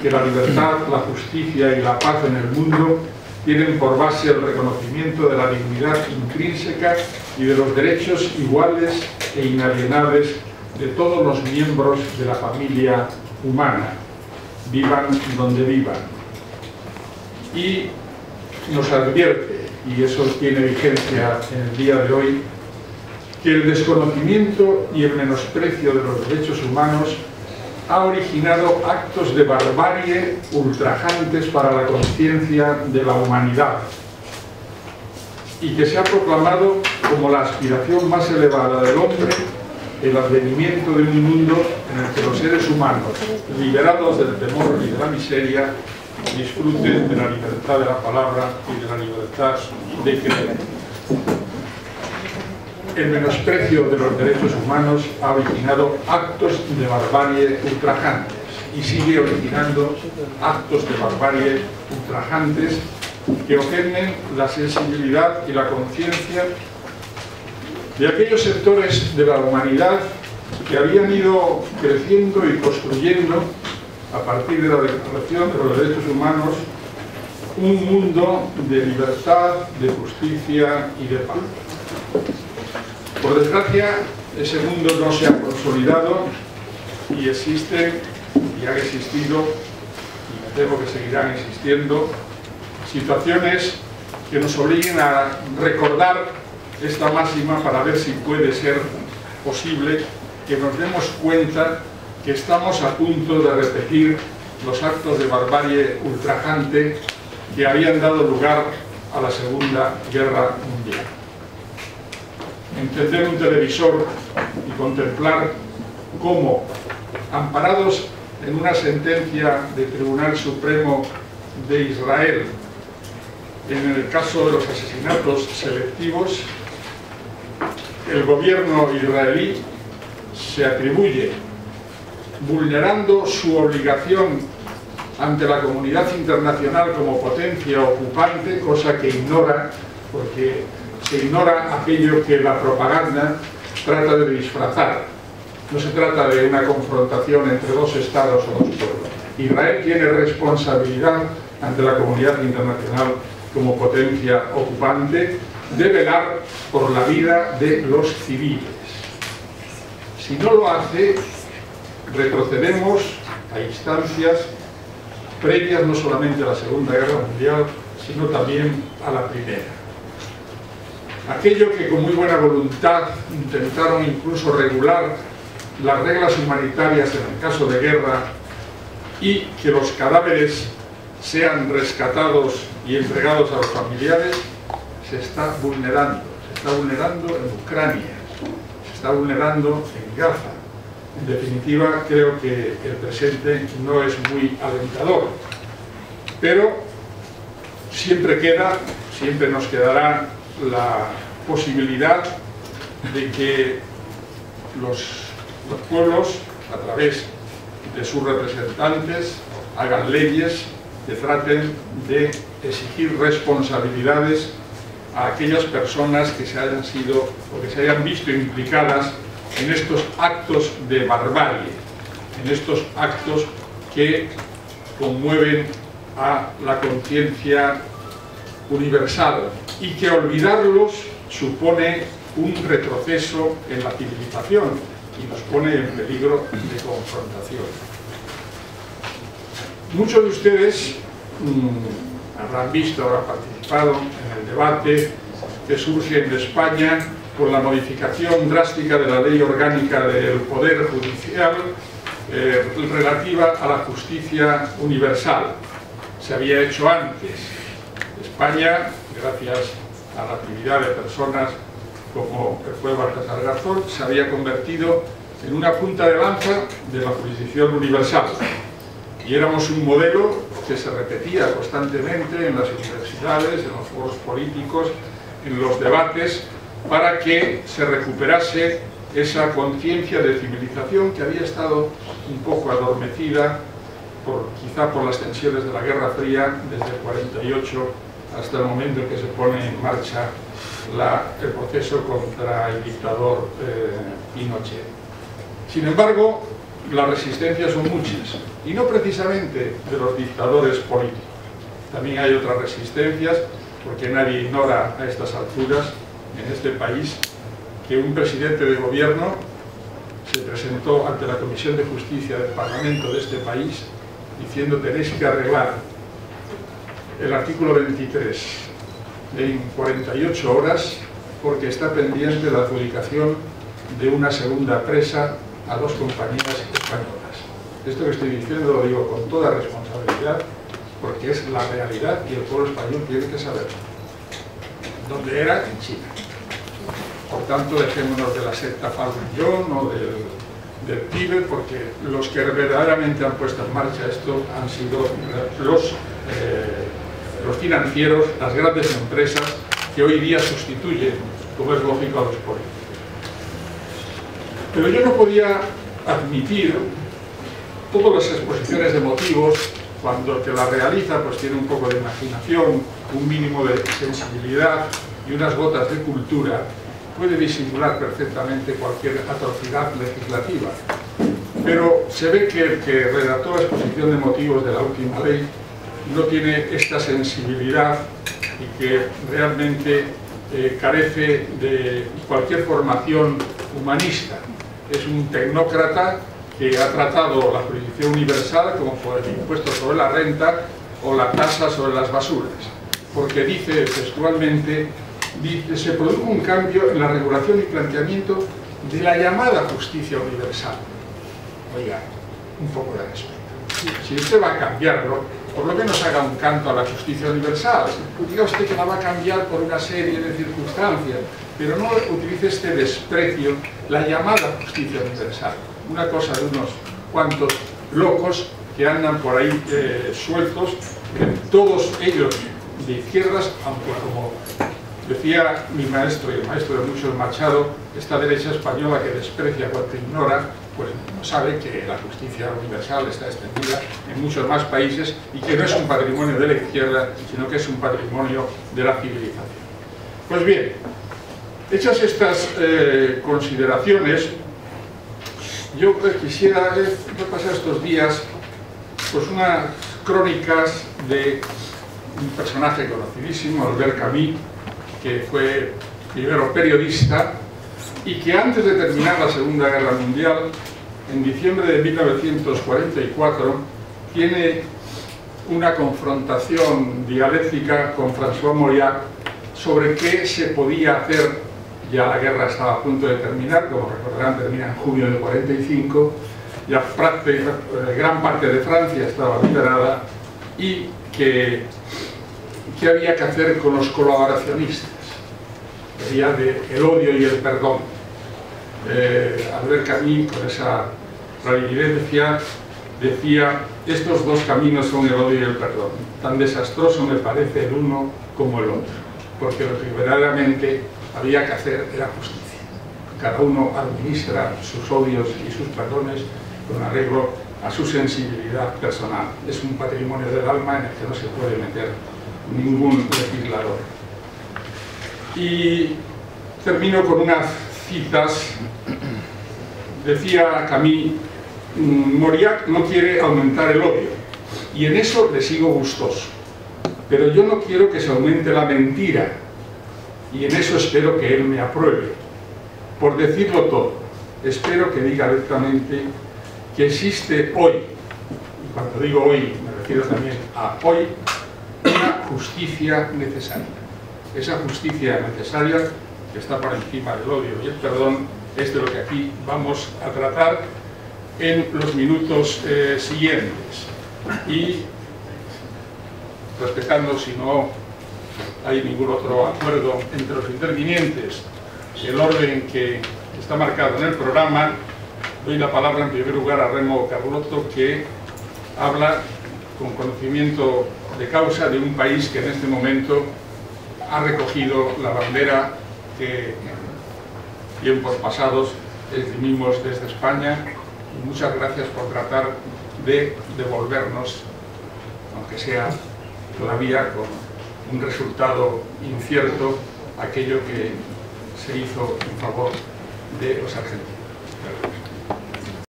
que la libertad, la justicia y la paz en el mundo tienen por base el reconocimiento de la dignidad intrínseca y de los derechos iguales e inalienables de todos los miembros de la familia humana, vivan donde vivan. Y nos advierte, y eso tiene vigencia en el día de hoy, que el desconocimiento y el menosprecio de los derechos humanos ha originado actos de barbarie ultrajantes para la conciencia de la humanidad y que se ha proclamado como la aspiración más elevada del hombre el advenimiento de un mundo en el que los seres humanos, liberados del temor y de la miseria, disfruten de la libertad de la palabra y de la libertad de creer. El menosprecio de los derechos humanos ha originado actos de barbarie ultrajantes y sigue originando actos de barbarie ultrajantes que ofenden la sensibilidad y la conciencia de aquellos sectores de la humanidad que habían ido creciendo y construyendo, a partir de la Declaración de los Derechos Humanos, un mundo de libertad, de justicia y de paz. Por desgracia, ese mundo no se ha consolidado y existen, y han existido, y me temo que seguirán existiendo, situaciones que nos obliguen a recordar esta máxima para ver si puede ser posible que nos demos cuenta que estamos a punto de repetir los actos de barbarie ultrajante que habían dado lugar a la Segunda Guerra Mundial. Encender un televisor y contemplar cómo, amparados en una sentencia del Tribunal Supremo de Israel, en el caso de los asesinatos selectivos, el gobierno israelí se atribuye, vulnerando su obligación ante la comunidad internacional como potencia ocupante, cosa que ignora, porque se ignora aquello que la propaganda trata de disfrazar. No se trata de una confrontación entre dos estados o dos pueblos. Israel tiene responsabilidad ante la comunidad internacional como potencia ocupante de velar por la vida de los civiles. Si no lo hace, retrocedemos a instancias previas no solamente a la Segunda Guerra Mundial, sino también a la Primera. Aquello que con muy buena voluntad intentaron incluso regular las reglas humanitarias en el caso de guerra y que los cadáveres sean rescatados y entregados a los familiares, se está vulnerando. Se está vulnerando en Ucrania, se está vulnerando en Gaza. En definitiva, creo que el presente no es muy alentador, pero siempre nos quedará la posibilidad de que los pueblos, a través de sus representantes, hagan leyes que traten de exigir responsabilidades a aquellas personas que se hayan sido o que se hayan visto implicadas en estos actos de barbarie, en estos actos que conmueven a la conciencia universal y que olvidarlos supone un retroceso en la civilización y nos pone en peligro de confrontación. Muchos de ustedes habrán visto, habrán participado en el debate que surge en España con la modificación drástica de la Ley Orgánica del Poder Judicial relativa a la justicia universal. Se había hecho antes. España, gracias a la actividad de personas como el juez Baltasar Garzón, se había convertido en una punta de lanza de la jurisdicción universal. Y éramos un modelo que se repetía constantemente en las universidades, en los foros políticos, en los debates, para que se recuperase esa conciencia de civilización que había estado un poco adormecida, quizá por las tensiones de la Guerra Fría, desde el 48 hasta el momento en que se pone en marcha el proceso contra el dictador Pinochet. Sin embargo, las resistencias son muchas, y no precisamente de los dictadores políticos. También hay otras resistencias, porque nadie ignora a estas alturas en este país que un presidente de gobierno se presentó ante la Comisión de Justicia del Parlamento de este país diciendo: tenéis que arreglar el artículo 23 en 48 horas porque está pendiente la adjudicación de una segunda presa a 2 compañías españolas. Esto que estoy diciendo lo digo con toda responsabilidad, porque es la realidad y el pueblo español tiene que saberlo. ¿Dónde era? En China. Por tanto, dejémonos de la secta Falun Gong o del Tíbet, porque los que verdaderamente han puesto en marcha esto han sido los financieros, las grandes empresas que hoy día sustituyen, como es lógico, a los políticos. Pero yo no podía admitir todas las exposiciones de motivos cuando el que la realiza pues tiene un poco de imaginación, un mínimo de sensibilidad y unas gotas de cultura, puede disimular perfectamente cualquier atrocidad legislativa. Pero se ve que el que redactó la exposición de motivos de la última ley no tiene esta sensibilidad y que realmente carece de cualquier formación humanista. Es un tecnócrata que ha tratado la jurisdicción universal como por el impuesto sobre la renta o la tasa sobre las basuras, porque dice textualmente, se produjo un cambio en la regulación y planteamiento de la llamada justicia universal. Oiga, un poco de respeto. Si usted va a cambiarlo, por lo menos haga un canto a la justicia universal. Diga usted que la va a cambiar por una serie de circunstancias, pero no utilice este desprecio, la llamada justicia universal. Una cosa de unos cuantos locos que andan por ahí sueltos, todos ellos de izquierdas, aunque como decía mi maestro y el maestro de muchos Machado, esta derecha española que desprecia cuanto ignora, pues no sabe que la justicia universal está extendida en muchos más países y que no es un patrimonio de la izquierda, sino que es un patrimonio de la civilización. Pues bien, hechas estas consideraciones, yo quisiera repasar estos días pues unas crónicas de un personaje conocidísimo, Albert Camus, que fue primero periodista y que antes de terminar la Segunda Guerra Mundial, en diciembre de 1944, tiene una confrontación dialéctica con François Mauriac sobre qué se podía hacer. Ya la guerra estaba a punto de terminar, como recordarán, termina en junio de 45, ya gran parte de Francia estaba liberada, y qué había que hacer con los colaboracionistas. Sería el odio y el perdón. Albert Camus, con esa clarividencia, decía: estos dos caminos son el odio y el perdón. Tan desastroso me parece el uno como el otro, porque lo que verdaderamente había que hacer era justicia. Cada uno administra sus odios y sus perdones con arreglo a su sensibilidad personal. Es un patrimonio del alma en el que no se puede meter ningún legislador. Y termino con unas citas. Decía Camus: Mauriac no quiere aumentar el odio, y en eso le sigo gustoso, pero yo no quiero que se aumente la mentira, y en eso espero que él me apruebe. Por decirlo todo, espero que diga directamente que existe hoy, y cuando digo hoy me refiero también a hoy, una justicia necesaria. Esa justicia necesaria que está por encima del odio y el perdón es de lo que aquí vamos a tratar en los minutos siguientes. Y respetando, si no hay ningún otro acuerdo entre los intervinientes, el orden que está marcado en el programa, doy la palabra en primer lugar a Remo Carlotto, que habla con conocimiento de causa de un país que en este momento ha recogido la bandera que en tiempos pasados esgrimimos desde España, y muchas gracias por tratar de devolvernos, aunque sea todavía con un resultado incierto, aquello que se hizo en favor de los argentinos.